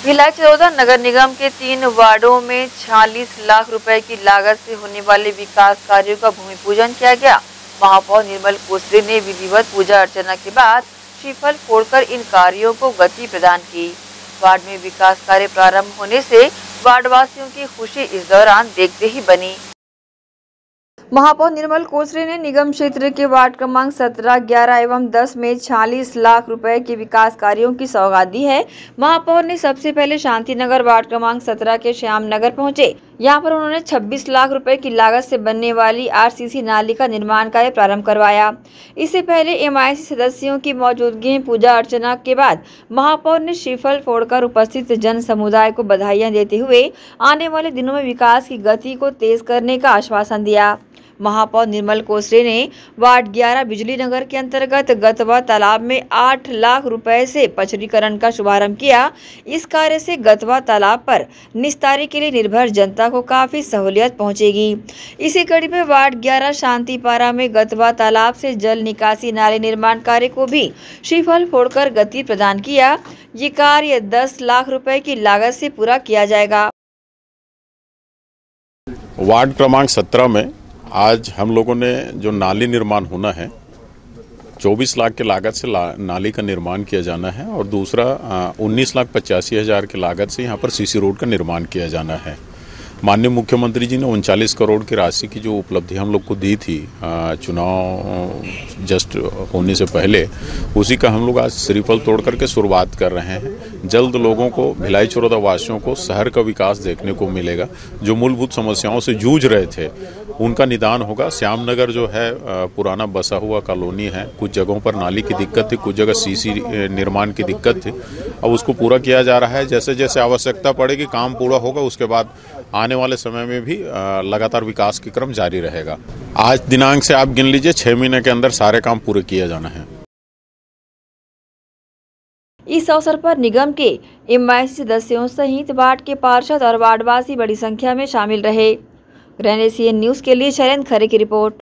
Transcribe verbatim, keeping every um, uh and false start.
भिलाई चरोदा नगर निगम के तीन वार्डों में छियालीस लाख रुपए की लागत से होने वाले विकास कार्यों का भूमि पूजन किया गया। महापौर निर्मल कोसरे ने विधिवत पूजा अर्चना के बाद श्रीफल फोड़कर इन कार्यों को गति प्रदान की। वार्ड में विकास कार्य प्रारंभ होने से वार्डवासियों की खुशी इस दौरान देखते ही बनी। महापौर निर्मल कोसरे ने निगम क्षेत्र के वार्ड क्रमांक सत्रह, ग्यारह एवं दस में छियालीस लाख रुपए के विकास कार्यों की सौगात दी है। महापौर ने सबसे पहले शांतिनगर वार्ड क्रमांक सत्रह के श्याम नगर पहुंचे। यहां पर उन्होंने छब्बीस लाख रुपए की लागत से बनने वाली आरसीसी नाली का निर्माण कार्य प्रारंभ करवाया। इससे पहले एमआईसी सदस्यों की मौजूदगी में पूजा अर्चना के बाद महापौर ने श्रीफल फोड़कर उपस्थित जन समुदाय को बधाइयां देते हुए आने वाले दिनों में विकास की गति को तेज करने का आश्वासन दिया। महापौर निर्मल कोसरे ने वार्ड ग्यारह बिजली नगर के अंतर्गत गतवा तालाब में आठ लाख रुपए से पचरीकरण का शुभारंभ किया। इस कार्य से गतवा तालाब पर निस्तारी के लिए निर्भर जनता को काफी सहूलियत पहुंचेगी। इसी कड़ी में वार्ड ग्यारह शांतिपारा में गतवा तालाब से जल निकासी नाले निर्माण कार्य को भी श्रीफल फोड़कर गति प्रदान किया। ये कार्य दस लाख रुपए की लागत से पूरा किया जाएगा। वार्ड क्रमांक सत्रह में आज हम लोगों ने जो नाली निर्माण होना है, चौबीस लाख की लागत से नाली का निर्माण किया जाना है और दूसरा उन्नीस लाख पचासी हजार की लागत से यहाँ पर सीसी रोड का निर्माण किया जाना है। माननीय मुख्यमंत्री जी ने उनचालीस करोड़ की राशि की जो उपलब्धि हम लोग को दी थी चुनाव जस्ट होने से पहले, उसी का हम लोग आज श्रीफल तोड़ करके शुरुआत कर रहे हैं। जल्द लोगों को, भिलाई चरोदा वासियों को शहर का विकास देखने को मिलेगा। जो मूलभूत समस्याओं से जूझ रहे थे उनका निदान होगा। श्याम नगर जो है पुराना बसा हुआ कॉलोनी है, कुछ जगहों पर नाली की दिक्कत थी, कुछ जगह सीसी निर्माण की दिक्कत थी। अब उसको पूरा किया जा रहा है। जैसे जैसे आवश्यकता पड़ेगी काम पूरा होगा, उसके बाद आने वाले समय में भी लगातार विकास के क्रम जारी रहेगा। आज दिनांक से आप गिन लीजिए, छह महीने के अंदर सारे काम पूरे किया जाना है। इस अवसर पर निगम के एमआईसी सदस्यों सहित वार्ड के पार्षद और वार्डवासी बड़ी संख्या में शामिल रहे। ग्रैंड एशियन न्यूज के लिए शैलेंद्र खरे की रिपोर्ट।